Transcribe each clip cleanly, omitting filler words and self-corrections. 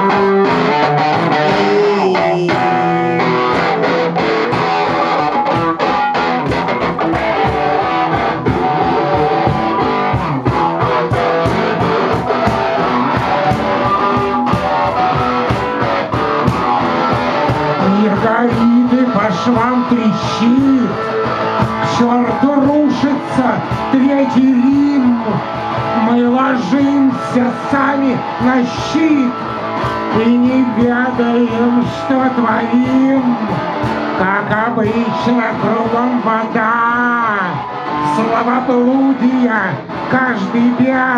Маргариты по швам трещит, к черту рушится Третий Рим. Мы ложимся сами на щит и не ведаем, что творим. Как обычно, кругом вода, словоблудия, каждый бес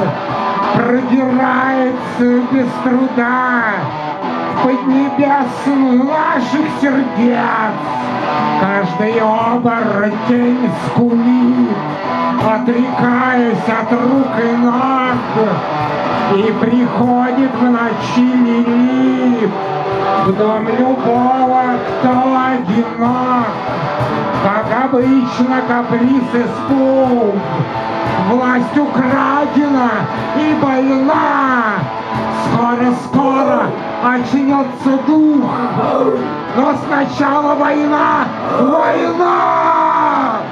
продирается без труда в поднебесную наших сердец. Каждый оборотень скулит, отрекаясь от рук и ног, и приходит в ночи Лилит в дом любого, кто одинок. Как обычно, каприз испуг, власть украдена и больна. Скоро-скоро очнется дух, но сначала война, война!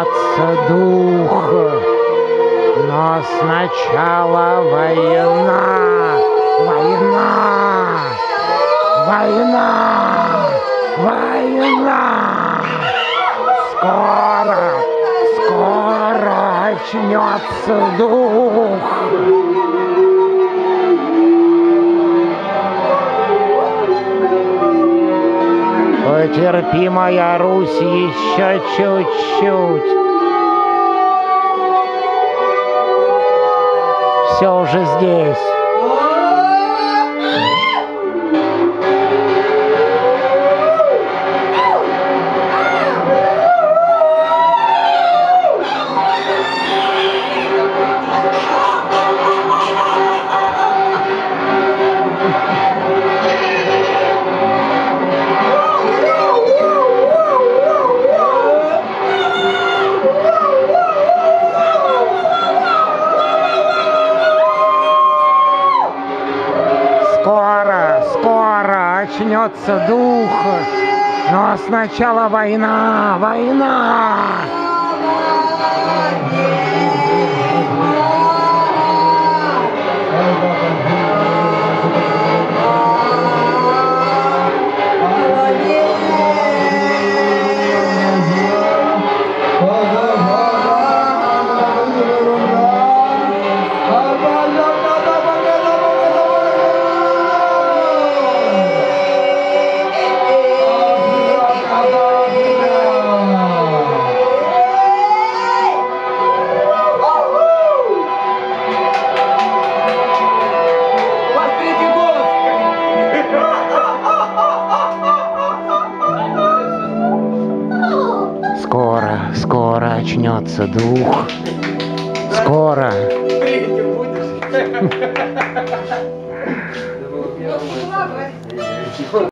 очнется дух, но сначала война, война, война, война. Скоро, скоро очнется дух. Потерпи, моя Русь, еще чуть-чуть. Все уже здесь. Скоро, скоро очнется дух, но сначала война, война. Скоро, скоро очнется дух. Скоро.